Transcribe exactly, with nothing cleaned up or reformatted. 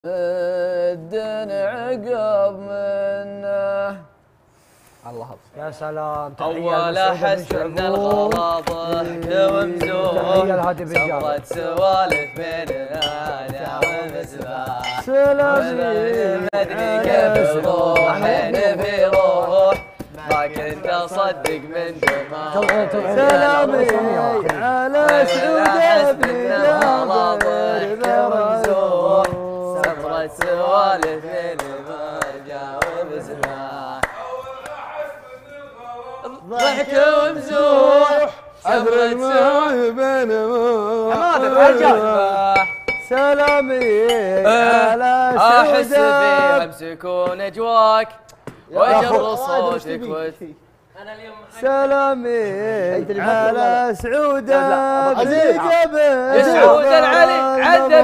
الدين عقب منه. الله يا سلام. اول احس ان الغلا ضحك ومزوح، سمرت سوالف بيننا انا ومزباح. سلامي مدري كيف روح نبي روح، ما كنت اصدق من دماغ. سلامي على سعود بن الغلا ضحك ومزوح، سمرت سوالف بيننا انا ومزباح. ضحك ومزوح عبر الماء بين سلامي على احس فيها امسكون اجواك واجر صوتك وت انا اليوم سلامي على سعود بن قبل سعود العلي عذب